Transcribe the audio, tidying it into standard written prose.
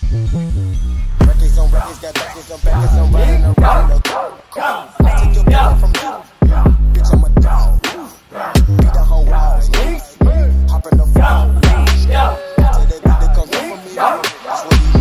Records on records, got backers on backers, I'm riding around the crowd. I took your picture from you, bitch, I'm a dog. Beat the whole walls, hop in the phone. Tell that bitch to come for me, that's what he